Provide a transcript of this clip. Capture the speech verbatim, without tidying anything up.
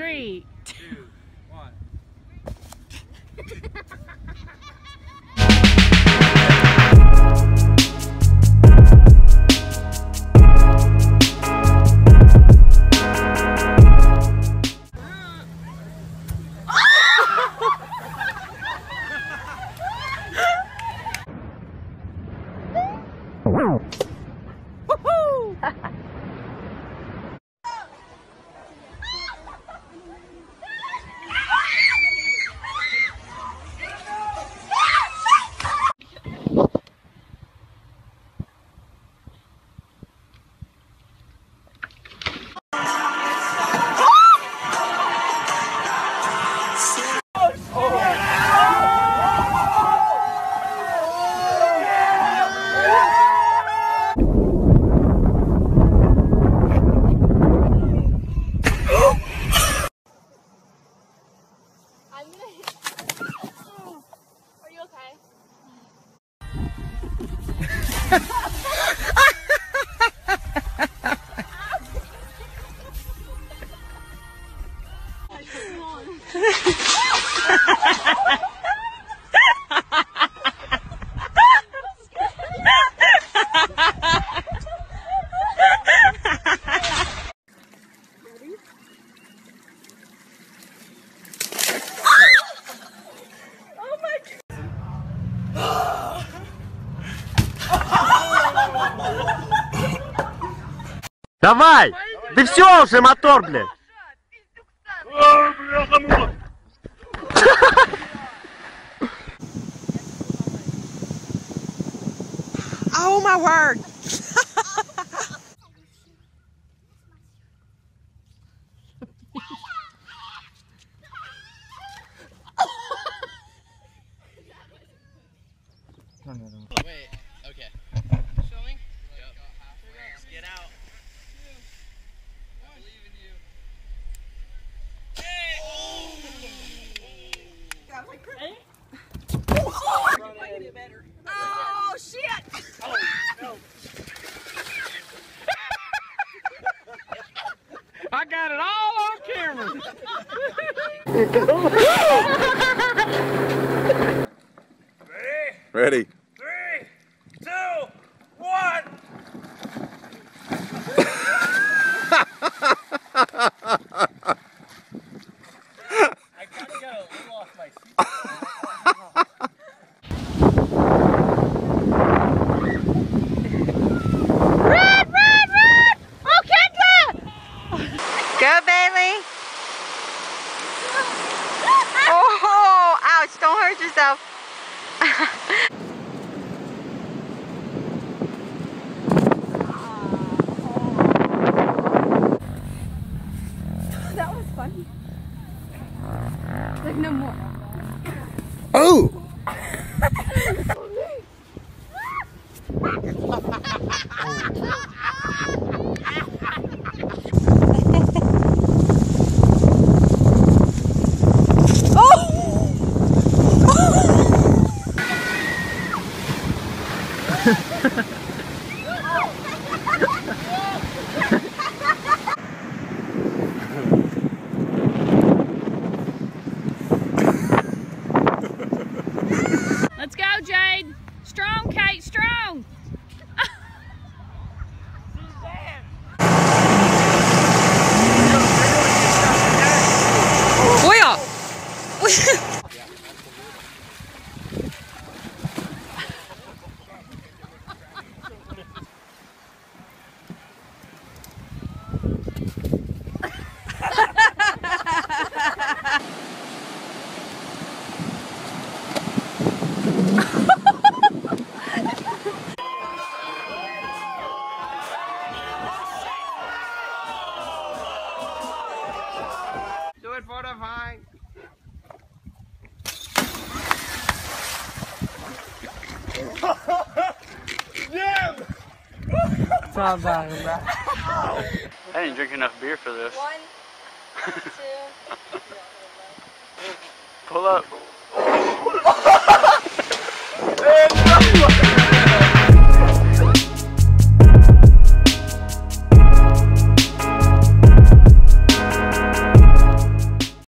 Three, two, one. Давай! Ты все уже, мотор, блядь! oh my word! Wait, okay. Filming? Yep. Let's get out. I believe in you. Hey! Oh! Oh shit! Oh, no. I got it all on camera. Ready? Three, two, one. I gotta get a little off my seat. Run, run, run! Oh, Kendra! Go, Bailey! Oh, ouch! Don't hurt yourself. That was funny. Like no more. Oh! Let's go, Jade. Strong, Kate, strong. Oh yeah. Do it for the vine. Yeah! It's all about that. I didn't drink enough beer for this. One, two. Pull up.